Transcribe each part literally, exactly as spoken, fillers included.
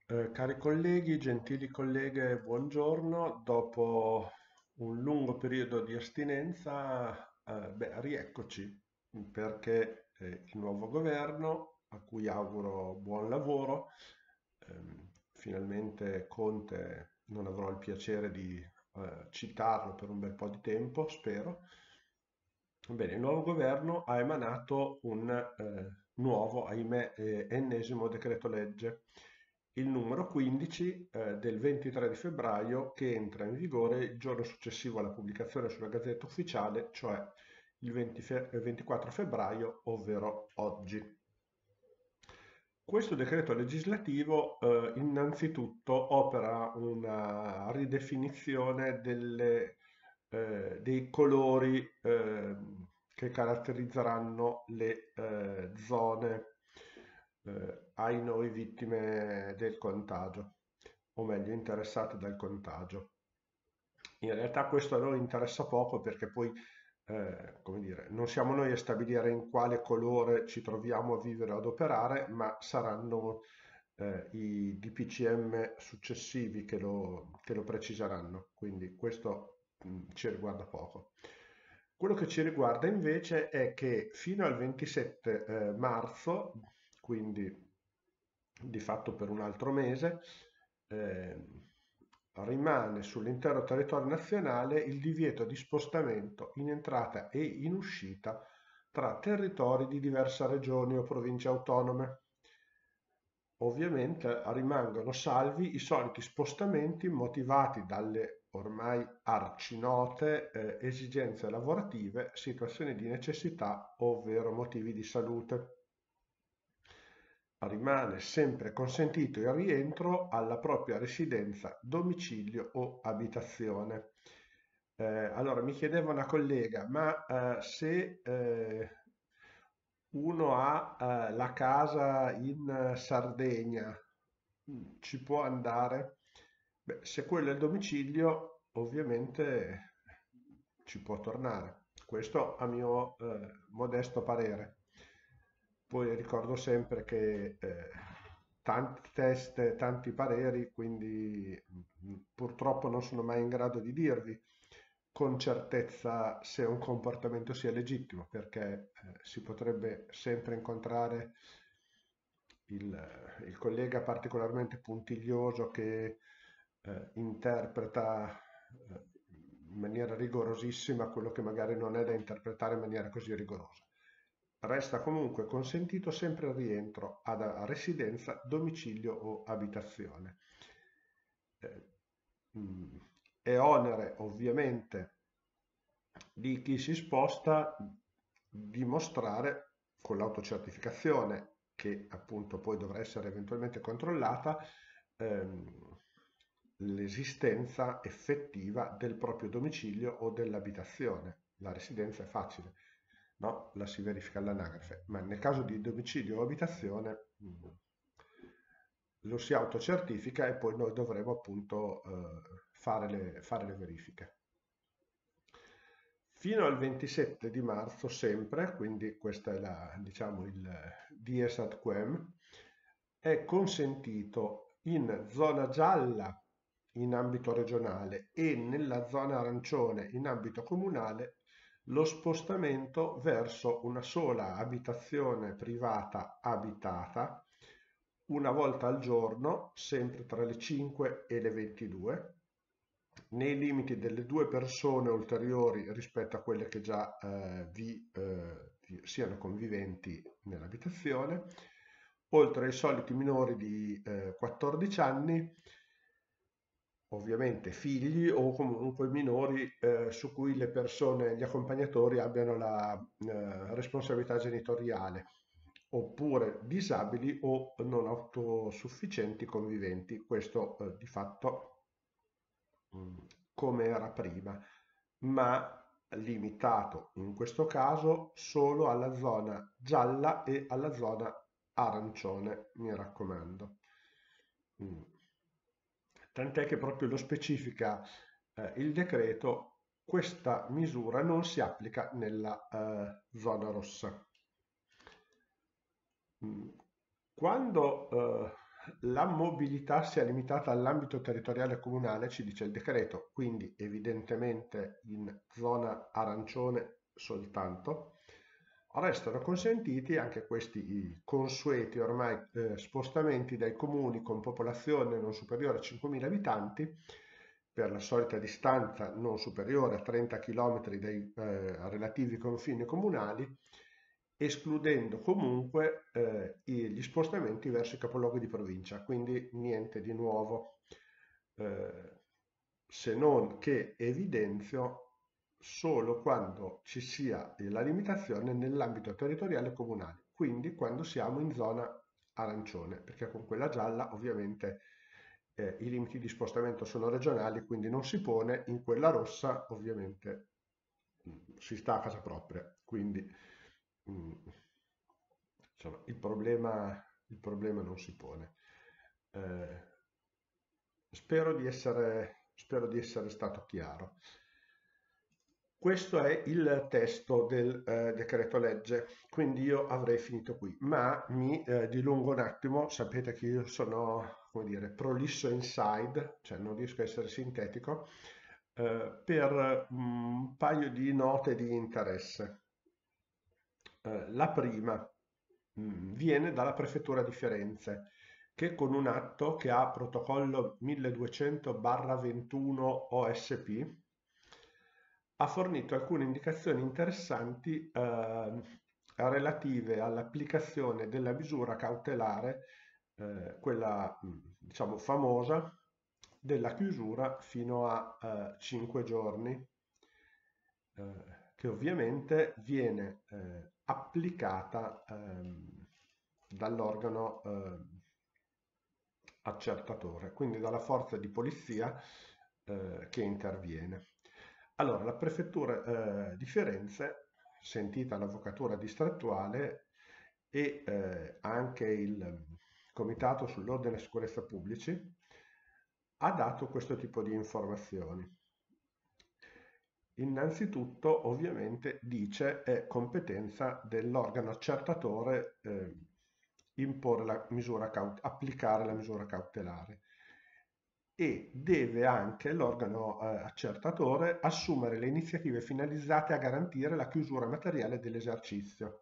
Eh, cari colleghi, gentili colleghe, buongiorno. Dopo un lungo periodo di astinenza, eh, beh, rieccoci perché eh, il nuovo governo, a cui auguro buon lavoro, ehm, finalmente Conte non avrò il piacere di eh, citarlo per un bel po' di tempo, spero. Bene, il nuovo governo ha emanato un eh, nuovo, ahimè, eh, ennesimo decreto legge, il numero quindici eh, del ventitré di febbraio, che entra in vigore il giorno successivo alla pubblicazione sulla Gazzetta Ufficiale, cioè il venti fe- eh, ventiquattro febbraio, ovvero oggi. Questo decreto legislativo eh, innanzitutto opera una ridefinizione delle, eh, dei colori eh, che caratterizzeranno le eh, zone eh, ai noi vittime del contagio, o meglio interessate dal contagio. In realtà questo a noi interessa poco perché poi, eh, come dire, non siamo noi a stabilire in quale colore ci troviamo a vivere o ad operare, ma saranno eh, i D P C M successivi che lo, che lo preciseranno. Quindi questo mh, ci riguarda poco. Quello che ci riguarda invece è che fino al ventisette eh, marzo, quindi di fatto per un altro mese, eh, rimane sull'intero territorio nazionale il divieto di spostamento in entrata e in uscita tra territori di diverse regioni o province autonome. Ovviamente rimangono salvi i soliti spostamenti motivati dalle ormai arcinote eh, esigenze lavorative, situazioni di necessità, ovvero motivi di salute. Rimane sempre consentito il rientro alla propria residenza, domicilio o abitazione. Eh, allora, mi chiedeva una collega, ma eh, se eh, uno ha eh, la casa in Sardegna, mm, ci può andare? Beh, se quello è il domicilio, ovviamente ci può tornare. Questo a mio eh, modesto parere. Poi ricordo sempre che eh, tanti test, tanti pareri, quindi mh, purtroppo non sono mai in grado di dirvi con certezza se un comportamento sia legittimo, perché eh, si potrebbe sempre incontrare il, il collega particolarmente puntiglioso che eh, interpreta eh, in maniera rigorosissima quello che magari non è da interpretare in maniera così rigorosa. Resta comunque consentito sempre il rientro ad a residenza, domicilio o abitazione. Eh, mh, è onere ovviamente di chi si sposta dimostrare con l'autocertificazione, che appunto poi dovrà essere eventualmente controllata, ehm, l'esistenza effettiva del proprio domicilio o dell'abitazione. La residenza è facile, no? La si verifica all'anagrafe, ma nel caso di domicilio o abitazione mh, lo si autocertifica e poi noi dovremo appunto eh, fare le, fare le verifiche. Fino al ventisette di marzo sempre, quindi questo è la, diciamo, il dies ad quem, è consentito in zona gialla in ambito regionale e nella zona arancione in ambito comunale lo spostamento verso una sola abitazione privata abitata una volta al giorno, sempre tra le cinque e le ventidue, nei limiti delle due persone ulteriori rispetto a quelle che già eh, vi eh, siano conviventi nell'abitazione, oltre ai soliti minori di eh, quattordici anni, ovviamente figli o comunque minori eh, su cui le persone, gli accompagnatori abbiano la eh, responsabilità genitoriale, oppure disabili o non autosufficienti conviventi. Questo eh, di fatto mh, come era prima, ma limitato in questo caso solo alla zona gialla e alla zona arancione, mi raccomando. Mm. Tant'è che proprio lo specifica eh, il decreto, questa misura non si applica nella eh, zona rossa. Mm. Quando eh, la mobilità sia limitata all'ambito territoriale comunale, ci dice il decreto, quindi evidentemente in zona arancione soltanto. Restano consentiti anche questi consueti ormai eh, spostamenti dai comuni con popolazione non superiore a cinquemila abitanti per la solita distanza non superiore a trenta chilometri dai eh, relativi confini comunali, escludendo comunque eh, gli spostamenti verso i capoluoghi di provincia, quindi niente di nuovo, eh, se non che evidenzio solo quando ci sia la limitazione nell'ambito territoriale comunale, quindi quando siamo in zona arancione, perché con quella gialla ovviamente eh, i limiti di spostamento sono regionali, quindi non si pone, in quella rossa ovviamente mh, si sta a casa propria, quindi mh, insomma, il problema, il problema non si pone. Eh, spero di essere, spero di essere stato chiaro. Questo è il testo del eh, decreto legge, quindi io avrei finito qui, ma mi eh, dilungo un attimo, sapete che io sono, come dire, prolisso inside, cioè non riesco a essere sintetico, eh, per un paio di note di interesse. Eh, la prima mh, viene dalla Prefettura di Firenze, che con un atto che ha protocollo milleduecento ventuno O S P ha fornito alcune indicazioni interessanti eh, relative all'applicazione della misura cautelare, eh, quella mh, diciamo famosa, della chiusura fino a eh, cinque giorni, eh, che ovviamente viene eh, applicata ehm, dall'organo eh, accertatore, quindi dalla forza di polizia eh, che interviene. Allora, la prefettura eh, di Firenze, sentita l'avvocatura distrettuale e eh, anche il Comitato sull'Ordine e Sicurezza Pubblici, ha dato questo tipo di informazioni. Innanzitutto, ovviamente, dice è competenza dell'organo accertatore eh, imporre la misura caut- applicare la misura cautelare e deve anche l'organo eh, accertatore assumere le iniziative finalizzate a garantire la chiusura materiale dell'esercizio.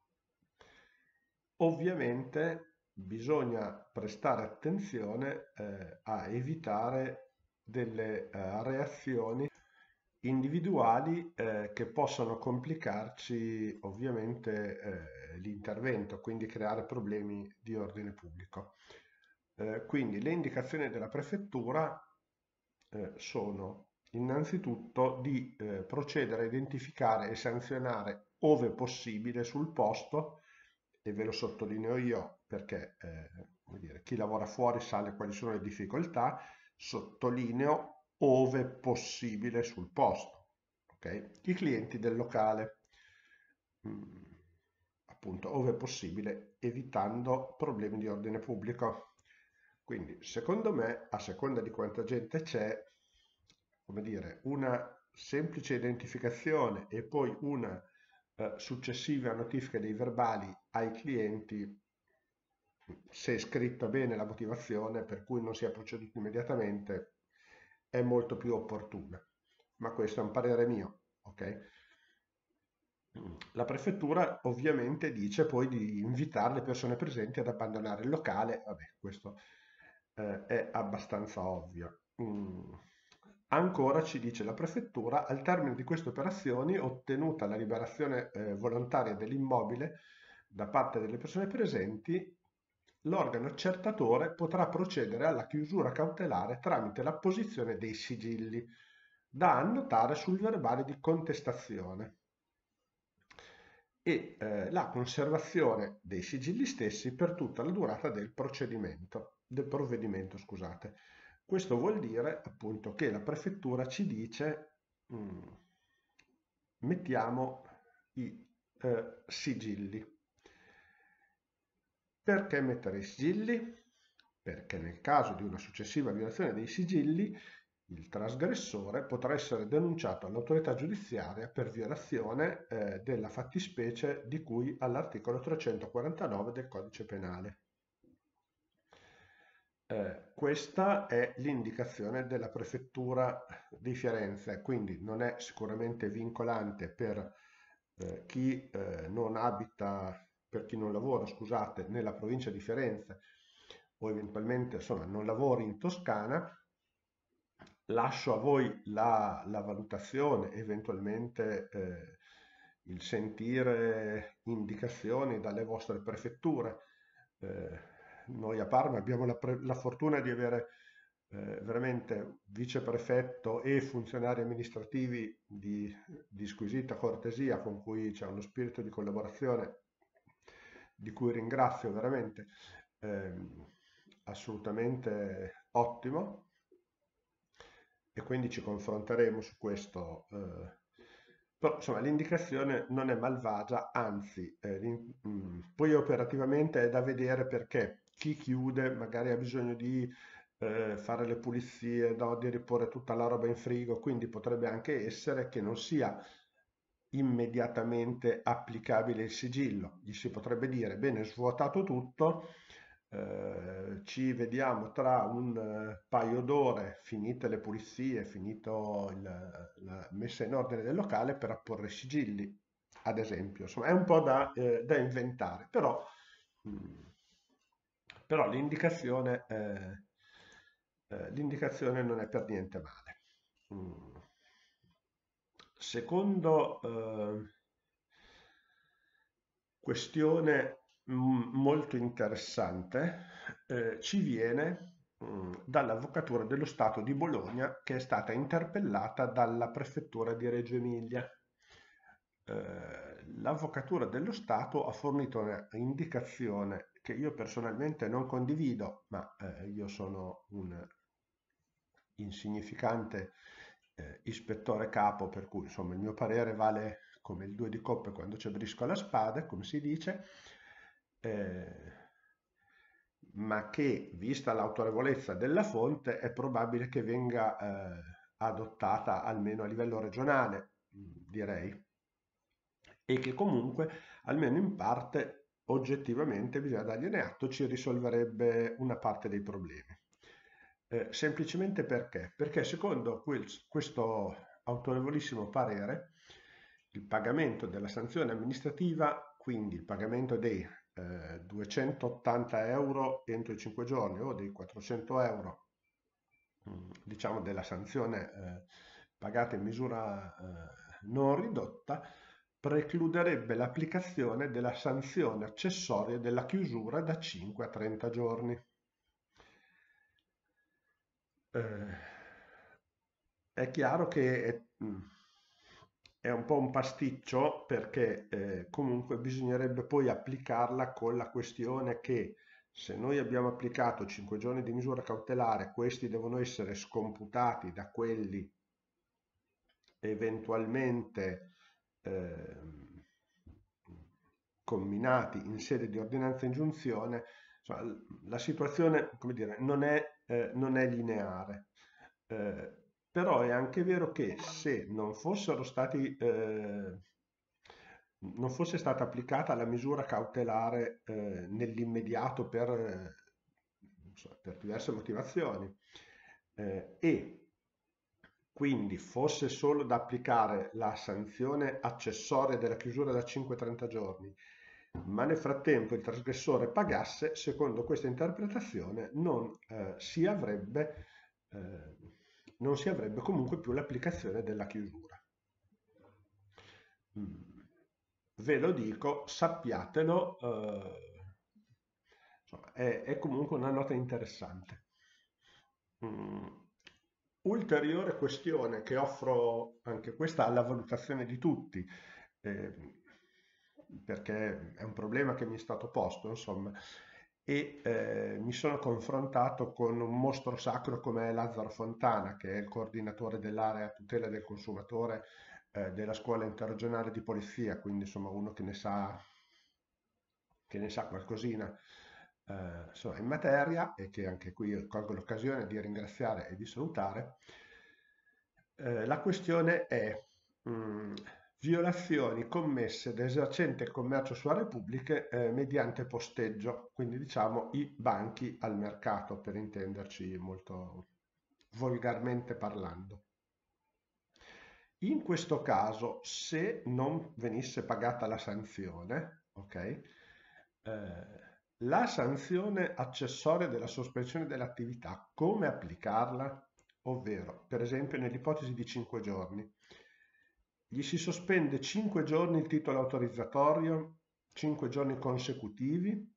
Ovviamente bisogna prestare attenzione eh, a evitare delle eh, reazioni individuali eh, che possono complicarci ovviamente eh, l'intervento, quindi creare problemi di ordine pubblico. Eh, quindi le indicazioni della prefettura eh, sono innanzitutto di eh, procedere a identificare e sanzionare ove possibile sul posto, e ve lo sottolineo io perché eh, come dire, chi lavora fuori sa quali sono le difficoltà, sottolineo ove possibile sul posto, ok? I clienti del locale, mm, appunto, ove possibile, evitando problemi di ordine pubblico. Quindi, secondo me, a seconda di quanta gente c'è, come dire, una semplice identificazione e poi una eh, successiva notifica dei verbali ai clienti, se è scritta bene la motivazione per cui non si è proceduto immediatamente, è molto più opportuna. Ma questo è un parere mio, ok? La prefettura ovviamente dice poi di invitare le persone presenti ad abbandonare il locale, vabbè, questo eh, è abbastanza ovvio. Mm. Ancora ci dice la prefettura, al termine di queste operazioni, ottenuta la liberazione eh, volontaria dell'immobile da parte delle persone presenti, l'organo accertatore potrà procedere alla chiusura cautelare tramite l'apposizione dei sigilli da annotare sul verbale di contestazione e eh, la conservazione dei sigilli stessi per tutta la durata del procedimento, del provvedimento, scusate. Questo vuol dire appunto che la prefettura ci dice mm, mettiamo i eh, sigilli. Perché mettere i sigilli? Perché nel caso di una successiva violazione dei sigilli, il trasgressore potrà essere denunciato all'autorità giudiziaria per violazione eh, della fattispecie di cui all'articolo trecentoquarantanove del Codice Penale. Eh, questa è l'indicazione della prefettura di Firenze, quindi non è sicuramente vincolante per eh, chi eh, non abita, per chi non lavora, scusate, nella provincia di Firenze o eventualmente insomma non lavori in Toscana. Lascio a voi la, la valutazione, eventualmente eh, il sentire indicazioni dalle vostre prefetture. Eh, Noi a Parma abbiamo la, pre- la fortuna di avere eh, veramente viceprefetto e funzionari amministrativi di, di squisita cortesia, con cui c'è uno spirito di collaborazione di cui ringrazio veramente, ehm, assolutamente ottimo, e quindi ci confronteremo su questo. eh. Però, insomma, l'indicazione non è malvagia, anzi, eh, l'in- mm, poi operativamente è da vedere, perché chi chiude magari ha bisogno di eh, fare le pulizie, no, di riporre tutta la roba in frigo, quindi potrebbe anche essere che non sia immediatamente applicabile il sigillo. Gli si potrebbe dire, bene, svuotato tutto, eh, ci vediamo tra un eh, paio d'ore, finite le pulizie, finito il- la messa in ordine del locale, per apporre i sigilli, ad esempio. Insomma, è un po' da, eh, da inventare, però, mm, però l'indicazione, eh, eh, l'indicazione non è per niente male. Mm. Secondo eh, questione mm, molto interessante, eh, ci viene mm, dall'Avvocatura dello Stato di Bologna, che è stata interpellata dalla Prefettura di Reggio Emilia. Eh, L'Avvocatura dello Stato ha fornito una indicazione che io personalmente non condivido, ma eh, io sono un insignificante eh, ispettore capo, per cui insomma il mio parere vale come il due di coppe quando c'è brisco alla spada, come si dice, eh, ma che, vista l'autorevolezza della fonte, è probabile che venga eh, adottata almeno a livello regionale, direi, e che comunque, almeno in parte, oggettivamente, bisogna dargliene atto, ci risolverebbe una parte dei problemi. Eh, semplicemente perché? Perché secondo quel- questo autorevolissimo parere, il pagamento della sanzione amministrativa, quindi il pagamento dei eh, duecentottanta euro entro i cinque giorni o dei quattrocento euro, mh, diciamo della sanzione eh, pagata in misura eh, non ridotta, precluderebbe l'applicazione della sanzione accessoria della chiusura da cinque a trenta giorni. Eh, è chiaro che è, mm, è un po' un pasticcio, perché eh, comunque bisognerebbe poi applicarla con la questione che, se noi abbiamo applicato cinque giorni di misura cautelare, questi devono essere scomputati da quelli eventualmente ehm, comminati in sede di ordinanza ingiunzione. Insomma, l- la situazione, come dire, non è, eh, non è lineare. Eh, Però è anche vero che, se non fossero stati, eh, non fosse stata applicata la misura cautelare eh, nell'immediato per, eh, insomma, per diverse motivazioni, eh, e quindi fosse solo da applicare la sanzione accessoria della chiusura da cinque a trenta giorni, ma nel frattempo il trasgressore pagasse, secondo questa interpretazione non eh, si avrebbe, eh, non si avrebbe comunque più l'applicazione della chiusura. Mm. Ve lo dico, sappiatelo, eh, insomma, è, è comunque una nota interessante. Mm. Ulteriore questione che offro anche questa alla valutazione di tutti, eh, perché è un problema che mi è stato posto, insomma, e eh, mi sono confrontato con un mostro sacro come Lazzaro Fontana, che è il coordinatore dell'area tutela del consumatore eh, della scuola interregionale di polizia, quindi insomma uno che ne sa, che ne sa qualcosina eh, insomma, in materia, e che anche qui colgo l'occasione di ringraziare e di salutare. Eh, la questione è, mm, violazioni commesse da esercente il commercio sulla Repubblica eh, mediante posteggio, quindi diciamo i banchi al mercato, per intenderci molto volgarmente parlando. In questo caso, se non venisse pagata la sanzione, ok, eh, la sanzione accessoria della sospensione dell'attività, come applicarla? Ovvero, per esempio, nell'ipotesi di cinque giorni, gli si sospende cinque giorni il titolo autorizzatorio, cinque giorni consecutivi,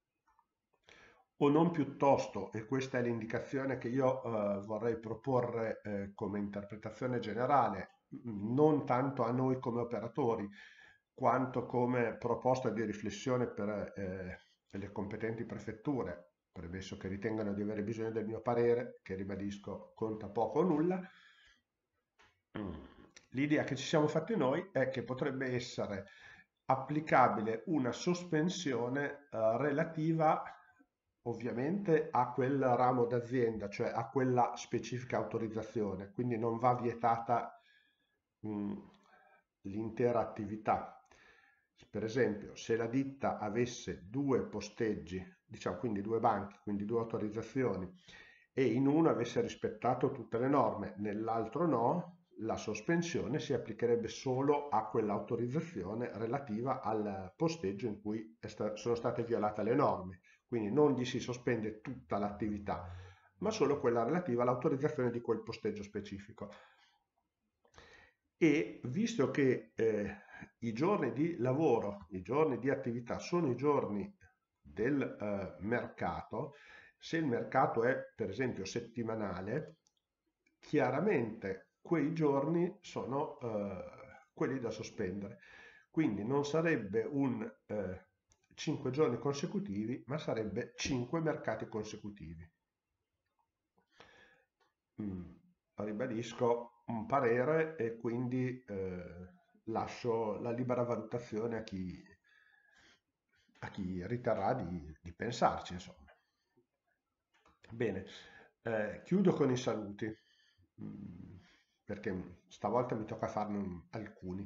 o non piuttosto, e questa è l'indicazione che io eh, vorrei proporre eh, come interpretazione generale, mh, non tanto a noi come operatori, quanto come proposta di riflessione per eh, le competenti prefetture, premesso che ritengano di avere bisogno del mio parere, che ribadisco conta poco o nulla. Mm. L'idea che ci siamo fatti noi è che potrebbe essere applicabile una sospensione eh, relativa ovviamente a quel ramo d'azienda, cioè a quella specifica autorizzazione, quindi non va vietata mh, l'intera attività. Per esempio, se la ditta avesse due posteggi, diciamo quindi due banchi, quindi due autorizzazioni, e in uno avesse rispettato tutte le norme, nell'altro no, la sospensione si applicherebbe solo a quell'autorizzazione relativa al posteggio in cui sta- sono state violate le norme. Quindi non gli si sospende tutta l'attività, ma solo quella relativa all'autorizzazione di quel posteggio specifico. E visto che eh, i giorni di lavoro, i giorni di attività sono i giorni del eh, mercato, se il mercato è per esempio settimanale, chiaramente quei giorni sono eh, quelli da sospendere. Quindi non sarebbe un eh, cinque giorni consecutivi, ma sarebbe cinque mercati consecutivi. Mm, ribadisco un parere e quindi eh, lascio la libera valutazione a chi, a chi riterrà di, di pensarci, insomma. Bene, eh, chiudo con i saluti, mm, perché stavolta mi tocca farne un- alcuni.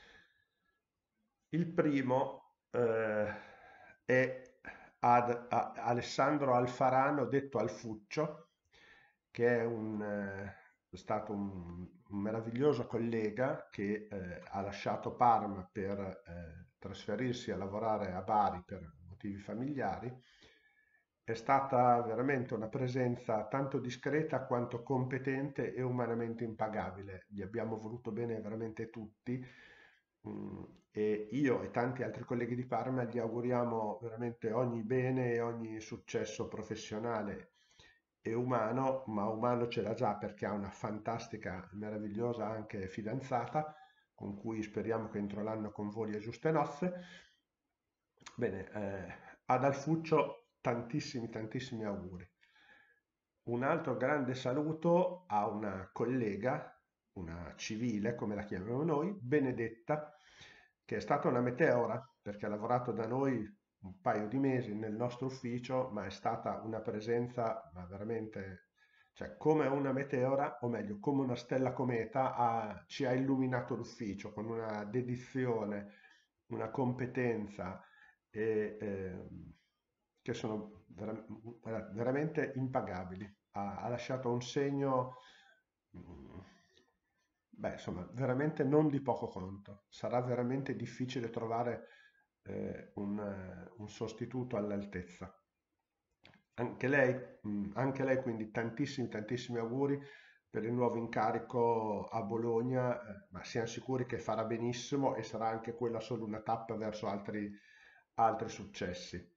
Il primo eh, è ad a- Alessandro Alfarano, detto Alfuccio, che è un, eh, è stato un, un meraviglioso collega che eh, ha lasciato Parma per eh, trasferirsi a lavorare a Bari per motivi familiari. È stata veramente una presenza tanto discreta quanto competente e umanamente impagabile. Gli abbiamo voluto bene veramente tutti. Mm, e io e tanti altri colleghi di Parma gli auguriamo veramente ogni bene e ogni successo professionale e umano, ma umano ce l'ha già perché ha una fantastica, meravigliosa anche fidanzata con cui speriamo che entro l'anno convoli a giuste nozze. Bene, eh, ad Alfuccio tantissimi, tantissimi auguri. Un altro grande saluto a una collega, una civile come la chiamiamo noi, Benedetta, che è stata una meteora perché ha lavorato da noi un paio di mesi nel nostro ufficio, ma è stata una presenza ma veramente, cioè come una meteora, o meglio, come una stella cometa, ha- ci ha illuminato l'ufficio con una dedizione, una competenza e, ehm, che sono vera- guarda, veramente impagabili. Ha, ha lasciato un segno, mm, beh, insomma, veramente non di poco conto. Sarà veramente difficile trovare eh, un, eh, un sostituto all'altezza. Anche lei, mm, anche lei quindi tantissimi, tantissimi auguri per il nuovo incarico a Bologna, eh, ma siamo sicuri che farà benissimo e sarà anche quella solo una tappa verso altri, altri successi.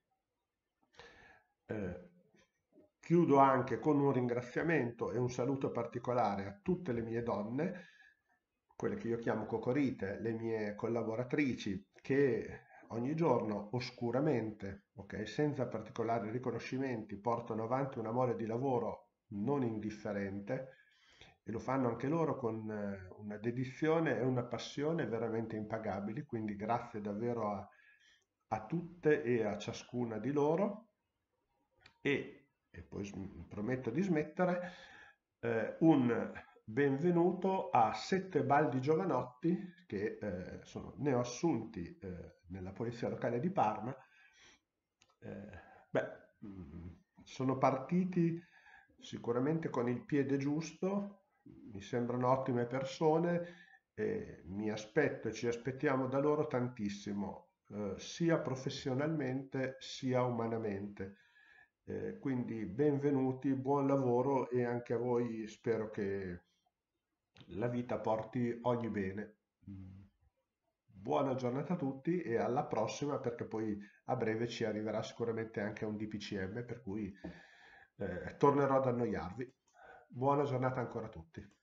Eh, chiudo anche con un ringraziamento e un saluto particolare a tutte le mie donne, quelle che io chiamo cocorite, le mie collaboratrici, che ogni giorno oscuramente, ok, senza particolari riconoscimenti, portano avanti una mole di lavoro non indifferente e lo fanno anche loro con eh, una dedizione e una passione veramente impagabili, quindi grazie davvero a, a tutte e a ciascuna di loro e, e poi sm- prometto di smettere, eh, un benvenuto a Sette Baldi Giovanotti che eh, sono neoassunti eh, nella Polizia Locale di Parma. Eh, beh, mm, sono partiti sicuramente con il piede giusto, mi sembrano ottime persone e mi aspetto e ci aspettiamo da loro tantissimo, eh, sia professionalmente sia umanamente. Eh, quindi benvenuti, buon lavoro e anche a voi spero che la vita porti ogni bene. Mm. Buona giornata a tutti e alla prossima perché poi a breve ci arriverà sicuramente anche un D P C M per cui eh, tornerò ad annoiarvi. Buona giornata ancora a tutti.